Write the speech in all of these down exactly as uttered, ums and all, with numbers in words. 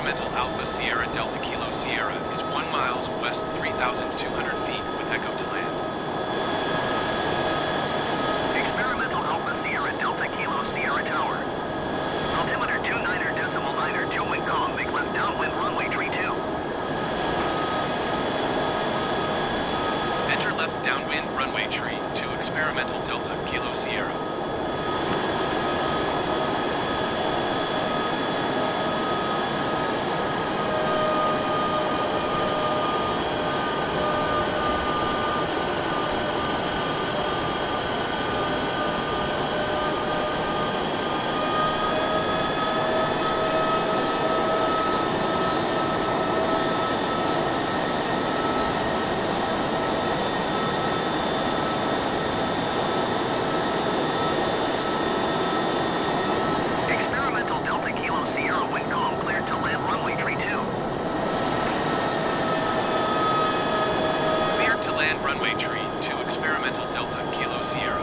Experimental Alpha Sierra Delta Kilo Sierra is one miles west three thousand two hundred feet with echo to land. Experimental Alpha Sierra Delta Kilo Sierra Tower. Altimeter two niner decimal niner two wind calm, make left downwind runway tree two. Enter left downwind runway tree to Experimental Delta Kilo Sierra. Runway tree to Experimental Delta Kilo Sierra.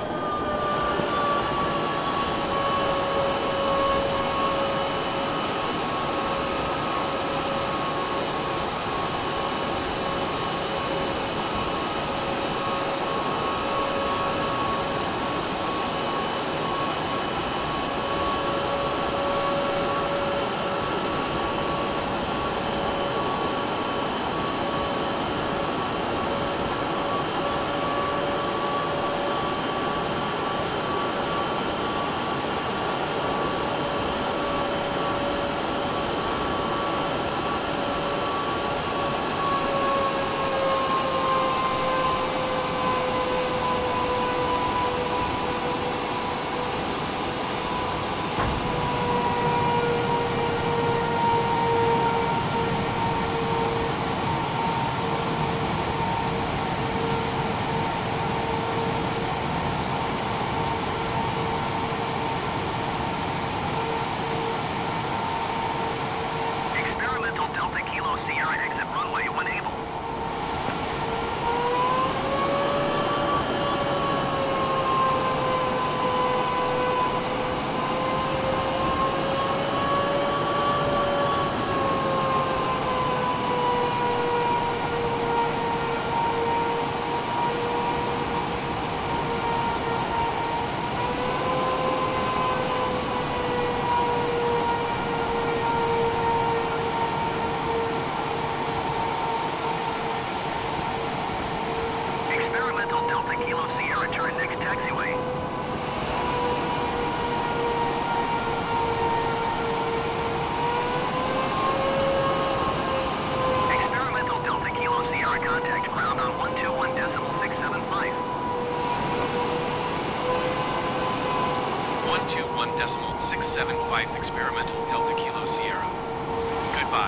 six seven five Experimental Delta Kilo Sierra. Goodbye.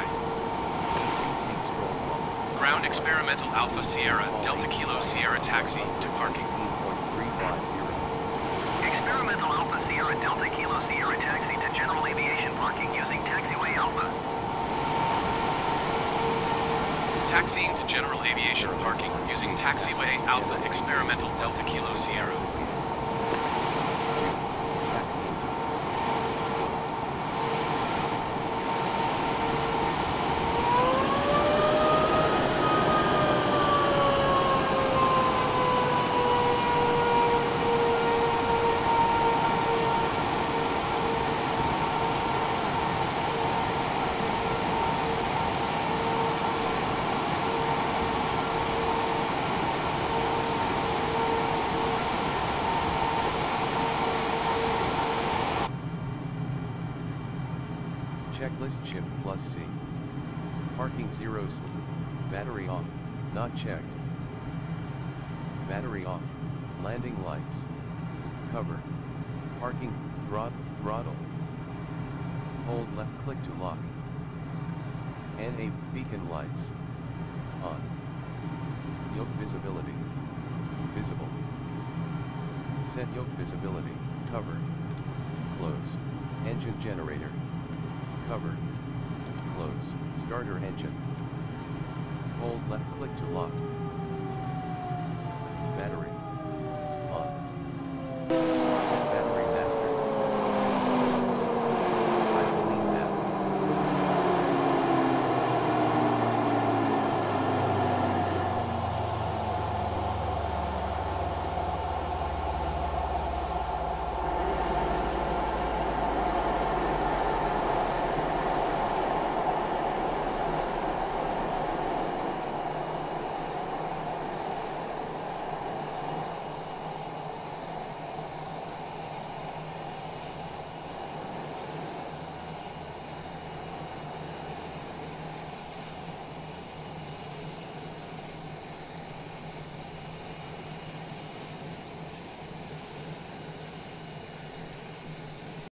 Ground Experimental Alpha Sierra Delta Kilo Sierra taxi to parking. Experimental Alpha Sierra Delta Kilo Sierra taxi to general aviation parking using taxiway Alpha. Taxiing to general aviation parking using taxiway Alpha Experimental Delta Kilo Sierra. Checklist shift plus C. Parking zero sleep. Battery off. Not checked. Battery off. Landing lights. Cover. Parking. Throt throttle. Hold left click to lock. N A beacon lights. On. Yoke visibility. Visible. Set yoke visibility. Cover. Close. Engine generator. Cover. Close. Starter engine. Hold left click to lock. Battery.